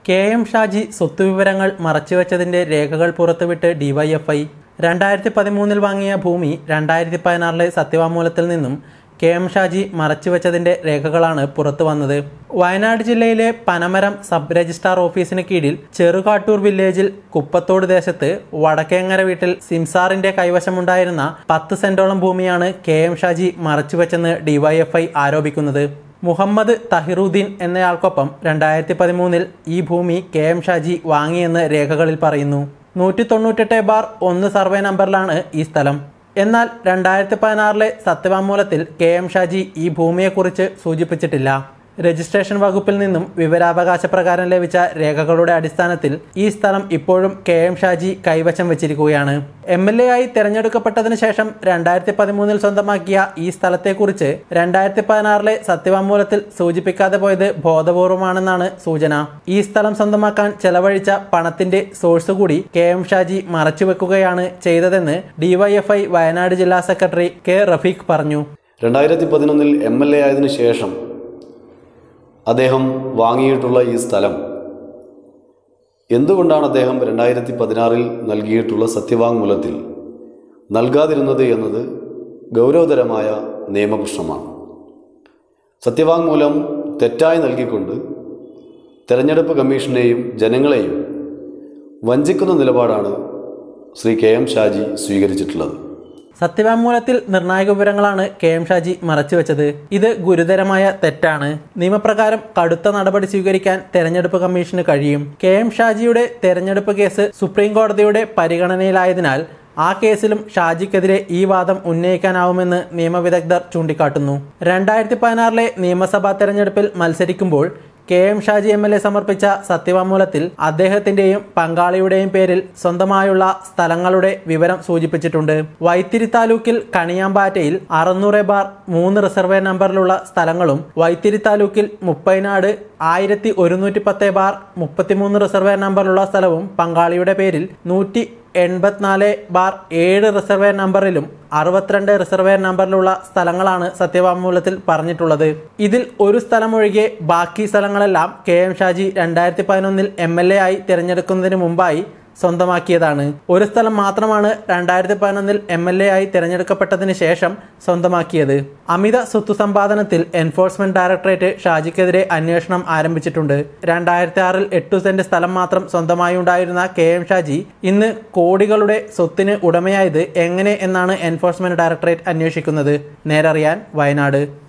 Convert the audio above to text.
KM Shaji സ്വത്തുവിവരങ്ങൾ മറച്ചുവെച്ചതിന്റെ രേഖകൾ പുറത്തുവിട്ട് DYFI. 2013 വാങ്ങിയ ഭൂമി 2016 സത്യവാങ്മൂലത്തിൽ നിന്നും KM ഷാജി മറച്ചുവെച്ചതിന്റെ രേഖകളാണ് പുറത്തു വന്നത്. വയനാട് ജില്ലയിലെ പനമരം സബ് രജിസ്ട്രാർ ഓഫീസിന് കീഴിൽ ചെറുകാട്ടൂർ വില്ലേജിൽ കുപ്പത്തോട് ദേശത്ത് വടക്കേങ്ങര വീട്ടിൽ സിംസാറിന്റെ കൈവശമുണ്ടായിരുന്ന 10 സെന്റോളം ഭൂമിയാണ് KM ഷാജി മറച്ചുവെച്ചെന്ന് DYFI ആരോപിക്കുന്നത്. മുഹമ്മദ് തഹിറുദ്ദീൻ എന്നയാൾക്കൊപ്പം 2013 ഈ ഭൂമി KM ഷാജി വാങ്ങിയെന്ന് രേഖകളിൽ പറയുന്നു. 198/1 സർവേ നമ്പറിലാണ് ഈ സ്ഥലം. എന്നാൽ 2016 സത്യവാങ്മൂലത്തിൽ KM ഷാജി ഈ ഭൂമിയെക്കുറിച്ച് സൂചിപ്പിച്ചിട്ടില്ല. രജിസ്ട്രേഷൻ വകുപ്പിൽ നിന്നും വിവരാവകാശ പ്രകാരം ലഭിച്ച രേഖകളുടെ അടിസ്ഥാനത്തിൽ ഈ സ്ഥലം ഇപ്പോഴും KM ഷാജി കൈവശം വെച്ചിരിക്കുകയാണ്. MLA ആയി തെരഞ്ഞെടുക്കപ്പെട്ടതിനു ശേഷം 2013 സ്വന്തമാക്കിയ ഈ സ്ഥലത്തെക്കുറിച്ച് 2016 സത്യവാങ്മൂലത്തിൽ സൂചിപ്പിക്കാതെ പോയത് ബോധപൂർവമാണെന്നാണ് സൂചന. ഈ സ്ഥലം സ്വന്തമാക്കാൻ ചെലവഴിച്ച പണത്തിന്റെ സോഴ്സ് കൂടി KM ഷാജി മറച്ചുവെക്കുകയാണ് ചെയ്തതെന്ന് DYFI വയനാട് ജില്ലാ സെക്രട്ടറി K. റഫീഖ് പറഞ്ഞു. 2011 MLA ആയതിനു ശേഷം അദ്ദേഹം വാങ്ങിയിട്ടുള്ള ഈ സ്ഥലം എന്തുകൊണ്ടാണ് അദ്ദേഹം 2016 നൽകിയിട്ടുള്ള സത്യവാങ്മൂലത്തിൽ നൽകാതിരുന്നത് എന്നത് ഗൗരവതരമായ നിയമപ്രശ്നമാണ്. സത്യവാങ്മൂലം തെറ്റായി നൽകിക്കൊണ്ട് തെരഞ്ഞെടുപ്പ് കമ്മീഷനെയും ജനങ്ങളെയും വഞ്ചിക്കുന്ന നിലപാടാണ് ശ്രീ KM ഷാജി സ്വീകരിച്ചിട്ടുള്ളത്. സത്യവാങ്മൂലത്തിൽ നിർണായക വിവരങ്ങളാണ് KM ഷാജി മറച്ചുവെച്ചത്. ഇത് ഗുരുതരമായ തെറ്റാണ്. നിയമപ്രകാരം കടുത്ത നടപടി സ്വീകരിക്കാൻ തെരഞ്ഞെടുപ്പ് കമ്മീഷന് കഴിയും. KM ഷാജിയുടെ തെരഞ്ഞെടുപ്പ് കേസ് സുപ്രീം കോടതിയുടെ പരിഗണനയിലായതിനാൽ ആ കേസിലും ഷാജിക്കെതിരെ ഈ വാദം ഉന്നയിക്കാനാവുമെന്ന് നിയമവിദഗ്ധർ ചൂണ്ടിക്കാട്ടുന്നു. 2016 നിയമസഭാ തെരഞ്ഞെടുപ്പിൽ മത്സരിക്കുമ്പോൾ KM ഷാജി MLA സമർപ്പിച്ച സത്യവാങ്മൂലത്തിൽ അദ്ദേഹത്തിന്റെയും പങ്കാളിയുടെയും പേരിൽ സ്വന്തമായുള്ള സ്ഥലങ്ങളുടെ വിവരം സൂചിപ്പിച്ചിട്ടുണ്ട്. വൈത്തിരി താലൂക്കിൽ കണിയാമ്പാറ്റയിൽ 600/3 റിസർവേ നമ്പറിലുള്ള സ്ഥലങ്ങളും വൈത്തിരി താലൂക്കിൽ മുപ്പൈനാട് 1110/33 റിസർവേ നമ്പറിലുള്ള സ്ഥലവും പങ്കാളിയുടെ പേരിൽ 184/7 റിസർവേ നമ്പറിലും 62 റിസർവേ നമ്പറിലുള്ള സ്ഥലങ്ങളാണ് സത്യവാങ്മൂലത്തിൽ പറഞ്ഞിട്ടുള്ളത്. ഇതിൽ ഒരു സ്ഥലം ഒഴികെ ബാക്കി സ്ഥലങ്ങളെല്ലാം KM ഷാജി 2011 MLA ആയി തിരഞ്ഞെടുക്കുന്നതിന് മുമ്പായി സ്വന്തമാക്കിയതാണ്. ഒരു സ്ഥലം മാത്രമാണ് 2011 MLA ആയി തിരഞ്ഞെടുക്കപ്പെട്ടതിന് ശേഷം സ്വന്തമാക്കിയത്. അമിത സ്വത്ത് സമ്പാദനത്തിൽ എൻഫോഴ്സ്മെന്റ് ഡയറക്ടറേറ്റ് ഷാജിക്കെതിരെ അന്വേഷണം ആരംഭിച്ചിട്ടുണ്ട്. 2006 8 സെന്റ് സ്ഥലം മാത്രം സ്വന്തമായി ഉണ്ടായിരുന്ന KM ഷാജി ഇന്ന് കോടികളുടെ സ്വത്തിന് ഉടമയായത് എങ്ങനെ എന്നാണ് എൻഫോഴ്സ്മെന്റ് ഡയറക്ടറേറ്റ് അന്വേഷിക്കുന്നത്. നേരറിയാൻ വയനാട്.